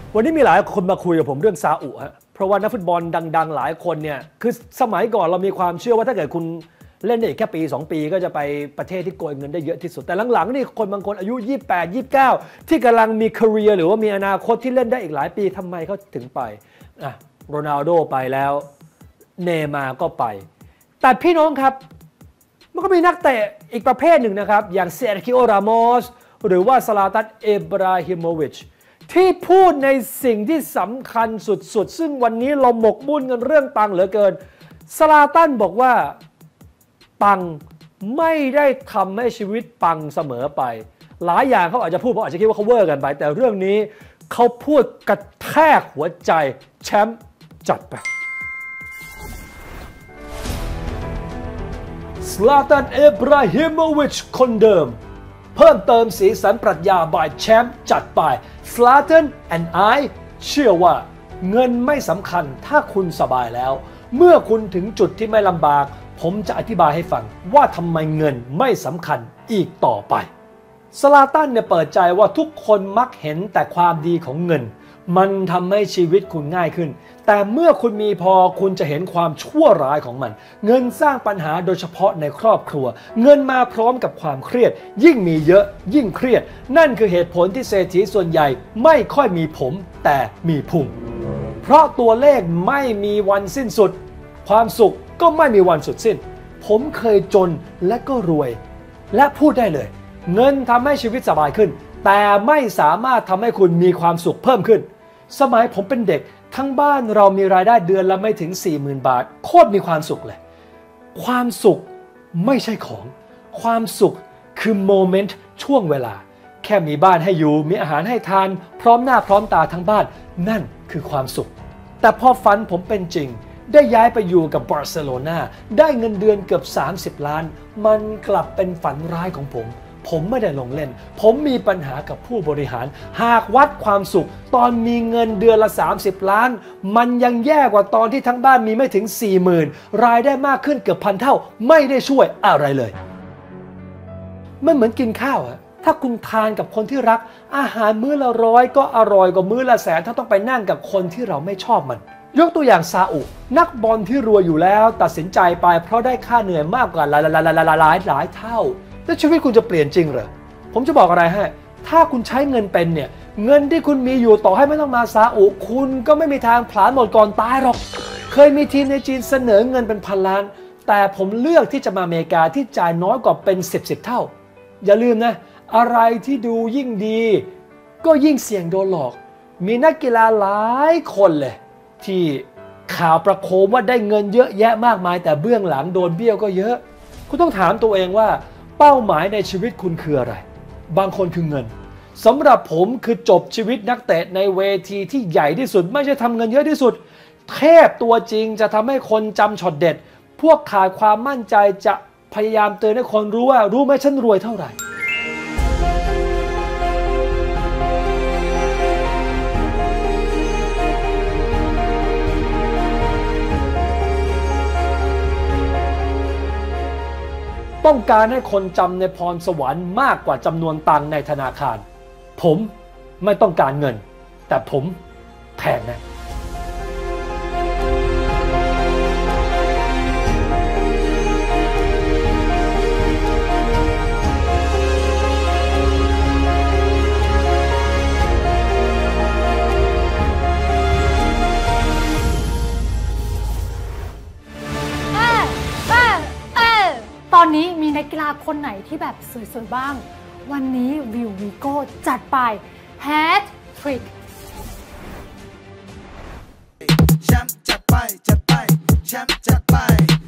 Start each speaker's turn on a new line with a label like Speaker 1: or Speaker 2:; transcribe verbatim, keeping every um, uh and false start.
Speaker 1: วันนี้มีหลายคนมาคุยกับผมเรื่องซาอุฮะเพราะว่านักฟุตบอลดังๆหลายคนเนี่ยคือสมัยก่อนเรามีความเชื่อว่าถ้าเกิดคุณเล่นได้แค่ปีสองปีก็จะไปประเทศที่โกยเงินได้เยอะที่สุดแต่หลังๆนี่คนบางคนอายุยี่สิบแปด ยี่สิบเก้าที่กำลังมีคาเรียร์หรือว่ามีอนาคตที่เล่นได้อีกหลายปีทำไมเขาถึงไปอ่ะโรนัลโดไปแล้วเนย์มาร์ก็ไปแต่พี่น้องครับมันก็มีนักเตะอีกประเภทหนึ่งนะครับอย่างเซอร์คิโอ รามอสหรือว่าซลาตัน อิบราฮิโมวิชที่พูดในสิ่งที่สำคัญสุดๆซึ่งวันนี้เราหมกมุ่นกันเรื่องตังเหลือเกินซลาตันบอกว่าตังไม่ได้ทำให้ชีวิตปังเสมอไปหลายอย่างเขาอาจจะพูดเพราะอาจจะคิดว่าเขาเวอร์กันไปแต่เรื่องนี้เขาพูดกระแทกหัวใจแชมป์จัดไปซลาตัน อิบราฮิโมวิชคนเดิมเพิ่มเติมสีสันปรัชญาบ่ายแชมป์จัดไป Zlatan and I เชื่อว่าเงินไม่สำคัญถ้าคุณสบายแล้วเมื่อคุณถึงจุดที่ไม่ลำบากผมจะอธิบายให้ฟังว่าทำไมเงินไม่สำคัญอีกต่อไปซลาตันเนี่ยเปิดใจว่าทุกคนมักเห็นแต่ความดีของเงินมันทำให้ชีวิตคุณง่ายขึ้นแต่เมื่อคุณมีพอคุณจะเห็นความชั่วร้ายของมันเงินสร้างปัญหาโดยเฉพาะในครอบครัวเงินมาพร้อมกับความเครียดยิ่งมีเยอะยิ่งเครียดนั่นคือเหตุผลที่เศรษฐีส่วนใหญ่ไม่ค่อยมีผมแต่มีพุงเพราะตัวเลขไม่มีวันสิ้นสุดความสุขก็ไม่มีวันสุดสิ้นผมเคยจนและก็รวยและพูดได้เลยเงินทำให้ชีวิตสบายขึ้นแต่ไม่สามารถทำให้คุณมีความสุขเพิ่มขึ้นสมัยผมเป็นเด็กทั้งบ้านเรามีรายได้เดือนละไม่ถึง สี่หมื่น บาทโคตรมีความสุขเลยความสุขไม่ใช่ของความสุขคือโมเมนต์ช่วงเวลาแค่มีบ้านให้อยู่มีอาหารให้ทานพร้อมหน้าพร้อมตาทั้งบ้านนั่นคือความสุขแต่พอฝันผมเป็นจริงได้ย้ายไปอยู่กับบาร์เซโลนาได้เงินเดือนเกือบสามสิบล้านมันกลับเป็นฝันร้ายของผมผมไม่ได้ลงเล่นผมมีปัญหากับผู้บริหารหากวัดความสุขตอนมีเงินเดือนละสามสิบล้านมันยังแย่กว่าตอนที่ทั้งบ้านมีไม่ถึง สี่หมื่น รายได้มากขึ้นเกือบพันเท่าไม่ได้ช่วยอะไรเลยมันเหมือนกินข้าวอะถ้าคุณทานกับคนที่รักอาหารมื้อละร้อยก็อร่อยกว่ามื้อละแสนถ้าต้องไปนั่งกับคนที่เราไม่ชอบมันยกตัวอย่างซาอุนักบอลที่รวยอยู่แล้วตัดสินใจไปเพราะได้ค่าเหนื่อยมากกว่าหลายหลายหลายหลายหลายเท่าแล้วชีวิตคุณจะเปลี่ยนจริงเหรอผมจะบอกอะไรให้ถ้าคุณใช้เงินเป็นเนี่ยเงินที่คุณมีอยู่ต่อให้ไม่ต้องมาซาอุคุณก็ไม่มีทางผลาญหมดก่อนตายหรอกเคยมีทีมในจีนเสนอเงินเป็นพันล้านแต่ผมเลือกที่จะมาอเมริกาที่จ่ายน้อยกว่าเป็นสิบสิบเท่าอย่าลืมนะอะไรที่ดูยิ่งดีก็ยิ่งเสี่ยงโดนหลอกมีนักกีฬาหลายคนเลยที่ข่าวประโคมว่าได้เงินเยอะแยะมากมายแต่เบื้องหลังโดนเบี้ยวก็เยอะคุณต้องถามตัวเองว่าเป้าหมายในชีวิตคุณคืออะไรบางคนคือเงินสำหรับผมคือจบชีวิตนักเตะในเวทีที่ใหญ่ที่สุดไม่ใช่ทำเงินเยอะที่สุดเทพตัวจริงจะทำให้คนจำช็อตเด็ดพวกขาดความมั่นใจจะพยายามเตือนให้คนรู้ว่ารู้ไหมฉันรวยเท่าไหร่ต้องการให้คนจำในพรสวรรค์มากกว่าจำนวนตังค์ในธนาคารผมไม่ต้องการเงินแต่ผมแพงนะ
Speaker 2: ตอนนี้มีนักกีฬาคนไหนที่แบบสวยๆบ้างวันนี้วิววีโก้จัดไปแฮตทริกแชมป์จัดไปจัดไปแชมป์จัดไป